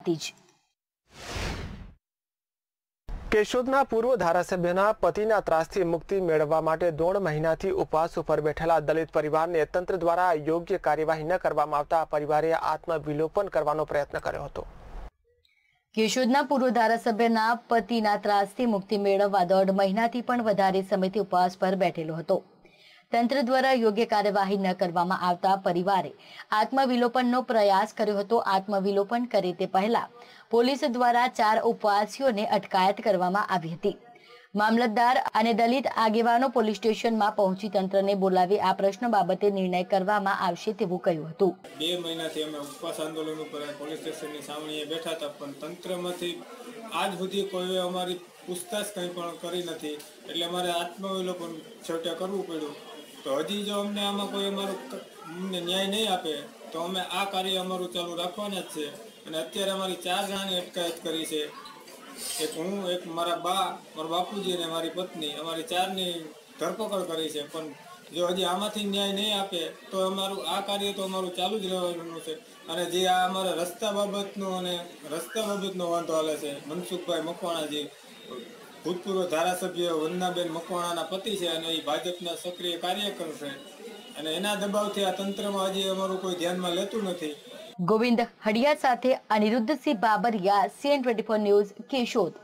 કેશોદના પૂર્વ ધારાસભ્યના પતિના ત્રાસથી મુક્તિ મેળવવા માટે 1.5 મહિનાથી ઉપવાસ ઉપર બેઠેલા દલિત પરિવારને તંત્ર દ્વારા યોગ્ય કાર્યવાહી ન કરવામાં આવતા પરિવારે આત્મવિલોપન કરવાનો પ્રયત્ન કર્યો હતો। કેશોદના પૂર્વ ધારાસભ્યના પતિના ત્રાસથી મુક્તિ મેળવવા 1.5 મહિનાથી પણ વધારે સમયથી ઉપવાસ પર બેઠેલો હતો। તંત્ર દ્વારા યોગ્ય કાર્યવાહી ન કરવામાં આવતા પરિવારે આત્મવિલોપનનો પ્રયાસ કર્યો હતો। આત્મવિલોપન કરે તે પહેલા પોલીસ દ્વારા 4 ઉપવાસીઓને અટકાયત કરવામાં આવી હતી। મામલતદાર અને દલિત આગેવાનો પોલીસ સ્ટેશનમાં પહોંચી તંત્રને બોલાવી આ પ્રશ્ન બાબતે નિર્ણય કરવામાં આવશે તેવું કહ્યું હતું। 2 મહિનાથી અમે ઉપવાસ આંદોલન ઉપર પોલીસ સ્ટેશનની સામે બેઠા હતા, પણ તંત્રમાંથી આજ સુધી કોઈ અમારી પૂછતાછ કંઈ પણ કરી નથી, એટલે અમારે આત્મવિલોપન છેવટે કરવું પડ્યું। તો હજી જો અમને આમાં કોઈ અમને ન્યાય નહીં આપે તો અમે આ કાર્ય અમારું ચાલુ રાખવાના જ છે। અને અત્યારે અમારી 4 જણાની અટકાયત કરી છે, એક હું, એક મારા મારા બાપુજી અને મારી પત્ની, અમારી 4ની ધરપકડ કરી છે। પણ જો હજી આમાંથી ન્યાય નહીં આપે તો અમારું આ કાર્ય તો અમારું ચાલુ જ રહેવાનું છે। અને જે આ અમારા રસ્તા બાબતનો વાંધો હાલે છે, મનસુખભાઈ મકવાણાજી ભૂતપૂર્વ ધારાસભ્ય વંદનાબેન મકવાણાના પતિ છે અને એ ભાજપના સક્રિય કાર્યકર છે, અને એના દબાવથી આ તંત્રમાં હજી અમારું કોઈ ધ્યાનમાં લેતું નથી। ગોવિંદ હડિયા સાથે અનિરુદ્ધસિંહ બાબરિયા, CN24 ન્યૂઝ, કેશોદ।